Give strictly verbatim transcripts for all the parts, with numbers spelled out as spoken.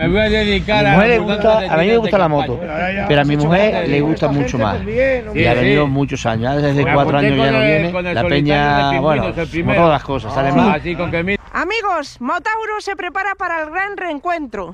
Me voy a dedicar a... A mi mujer le gusta, a mí me gusta la moto, pero a mi mujer le gusta mucho más. Y ha venido muchos años, desde cuatro años ya no viene. La peña, bueno, como todas las cosas, sale más. Amigos, Motauro se prepara para el gran reencuentro.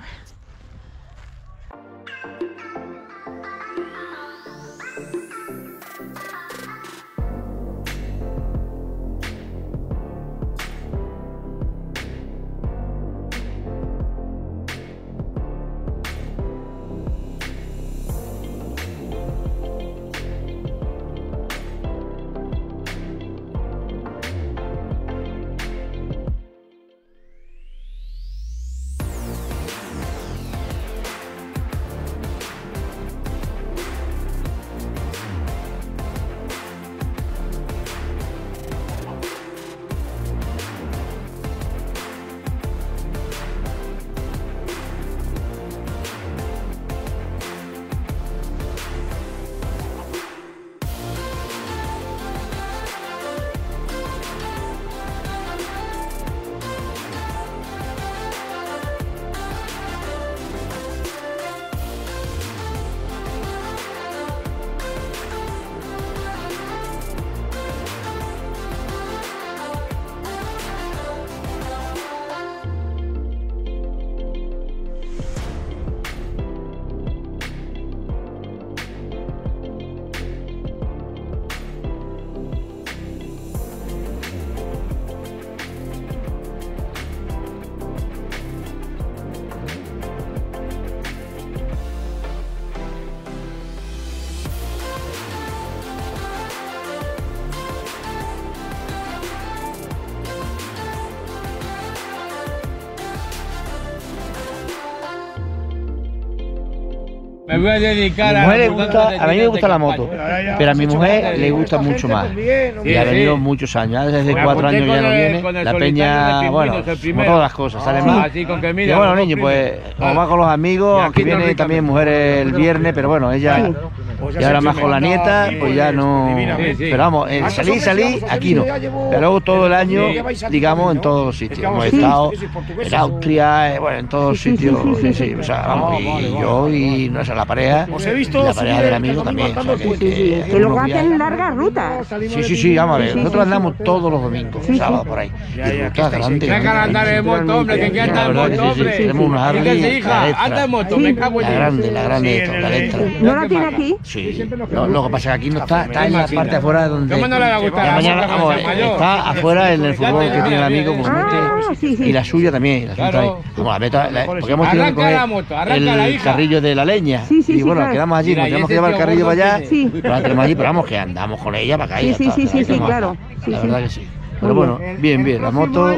Me voy a dedicar a... A mi mujer le gusta, a mí me gusta la moto, pero a mi mujer le gusta mucho más. Y ha venido muchos años, desde cuatro años ya no viene. La peña, bueno, como todas las cosas, sale más. Y bueno, niño, pues, como va con los amigos, aunque viene también mujer el viernes, pero bueno, ella... Y ahora más con la nieta, pues ya no... Pero vamos, en salir, salir, aquí no. Pero luego todo el año, digamos, en todos los sitios. Hemos estado en Austria, bueno, en todos los sitios. Sí, sí, o sea, vamos, y yo y nuestra la pareja, y la pareja del amigo también. O sea, que, que, que luego hacen largas rutas. Sí, sí, sí, vamos a ver. Nosotros andamos todos los domingos, sábado por ahí. Y rutas grandes. Dejan andar en moto, hombre, que anda en moto, hombre. Tenemos una Harley, anda en moto, me cago en la grande, la grande esto, la Electra. ¿No la tiene aquí? Sí, lo, lo que pasa es que aquí no está, está en la parte afuera donde... ¿Cómo no le va a gustar? Mañana, vamos, está afuera en el fútbol que tiene el amigo, pues Ah, sí, sí. y la suya también, la suya ahí. Vamos, la meta, la, porque hemos tenido que coger el carrillo de la leña. Sí, sí, y bueno, claro. quedamos allí, nos tenemos que llevar el carrillo para allá, sí. pero la tenemos allí, pero vamos, que andamos con ella para acá. Sí, sí, sí, sí, sí, claro. La verdad que sí. Pero bueno, bien, bien, la moto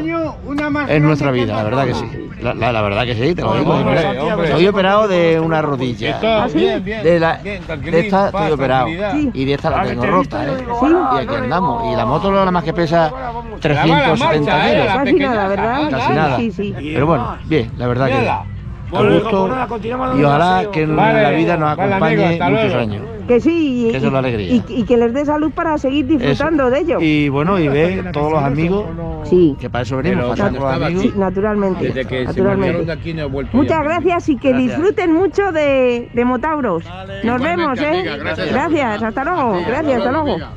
es nuestra vida, la verdad que sí. La, la, la verdad que sí, te lo digo. Estoy operado de una rodilla. De, la, de esta estoy operado. Y de esta la tengo rota, ¿eh? Y aquí andamos. Y la moto nada más que pesa trescientos setenta kilos. Casi nada, ¿verdad? Casi nada. Pero bueno, bien, la verdad que a gusto, y ojalá que en la vida nos acompañe muchos años. Que sí, y, que eso es la alegría. Y, y que les dé salud para seguir disfrutando eso. de ello. Y bueno, y ve todos los amigos, sí. que para eso venimos, para los amigos. Sí, naturalmente. Desde que naturalmente. se de aquí no he vuelto. Muchas gracias y que gracias. disfruten mucho de, de Motauros. Vale, Nos vemos, ¿eh? Amiga, gracias. gracias, hasta luego. Gracias, gracias hasta luego. Amiga.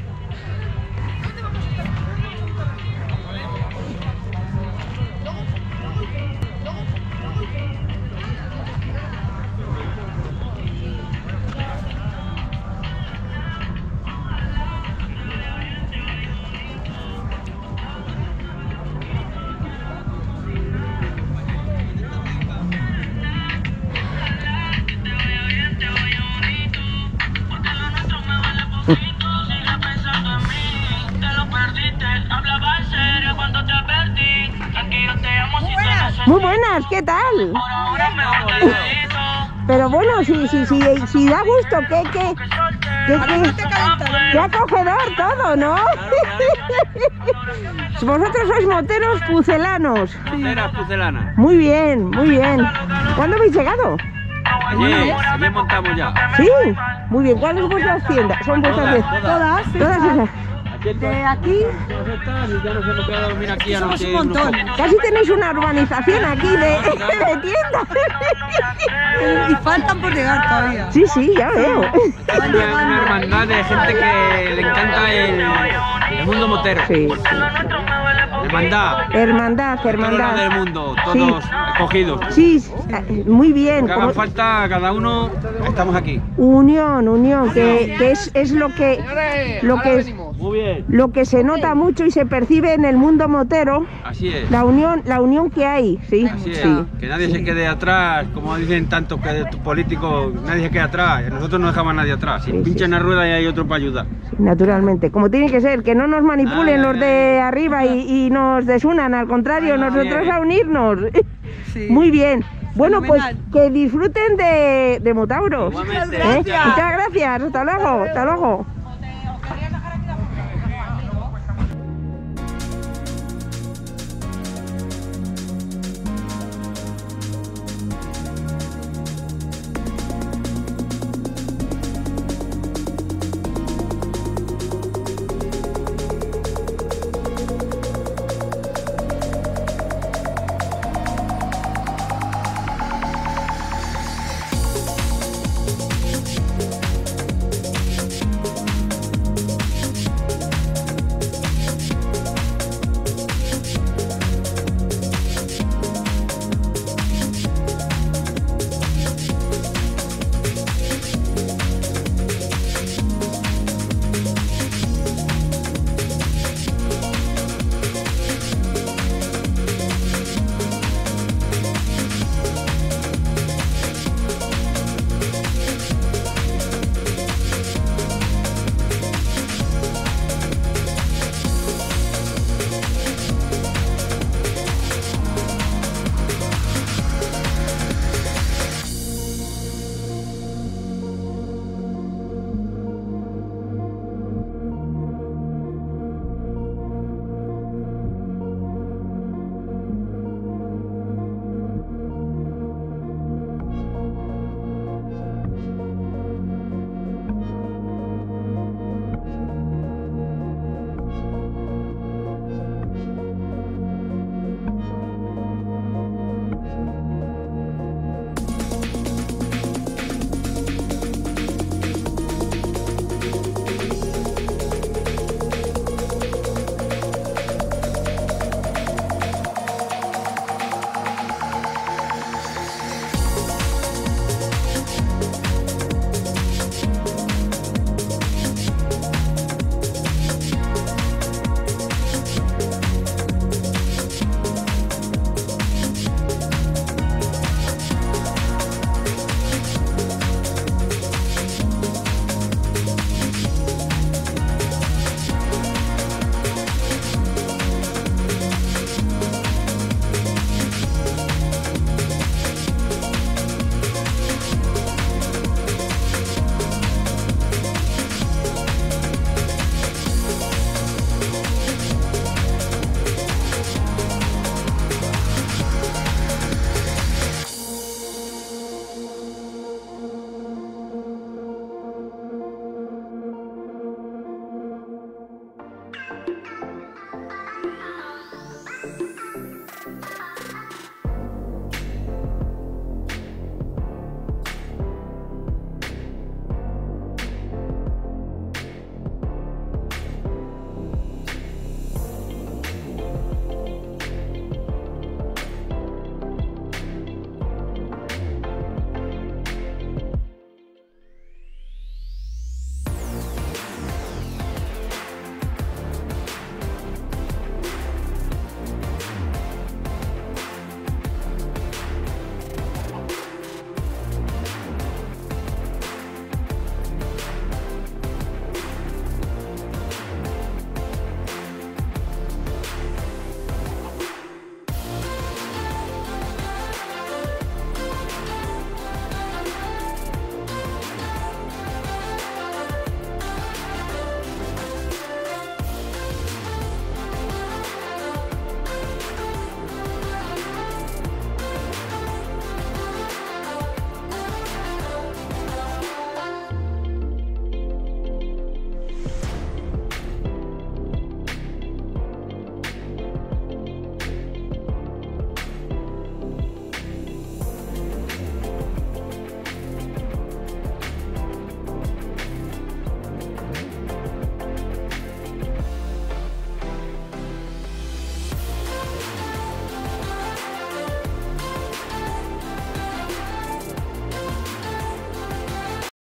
Muy buenas, ¿qué tal? Pero bueno, si, si, si, si da gusto, que, que, que, que, que acogedor todo, ¿no? Vosotros sois moteros pucelanos. Moteras pucelanas. Muy bien, muy bien. ¿Cuándo habéis llegado? Ayer, ayer montamos ya. Sí, muy bien. ¿Cuáles son vuestras tiendas? Son vuestras tiendas. Todas. Todas esas. De aquí somos un montón. Casi tenéis una urbanización aquí de, de tiendas. Y faltan por llegar todavía. Sí, sí, ya veo. Una, una hermandad de gente que le encanta el, el mundo motero. Sí, sí. Hermandad. Hermandad, Todos lados hermandad. del mundo, todos cogidos. Sí, muy bien. Que hagan como- falta cada uno, estamos aquí. Unión, unión, que, que es, es lo que lo que Muy bien. lo que se nota mucho y se percibe en el mundo motero, Así es. la unión, la unión que hay, sí, Así es. sí. Que nadie se quede atrás, como dicen tantos que de tus políticos, nadie se quede atrás. Nosotros no dejamos a nadie atrás. Si Sí, pinchan sí, la rueda y hay otro para ayudar. Naturalmente, como tiene que ser, que no nos manipulen Ay, los ay, de ay. arriba y, y nos desunan, al contrario, Ay, no, nosotros bien. a unirnos. Sí. Muy bien. Bueno, pues Fenomenal. que disfruten de, de Motauros. Igualmente. ¿Eh? Muchas gracias, hasta luego, hasta luego.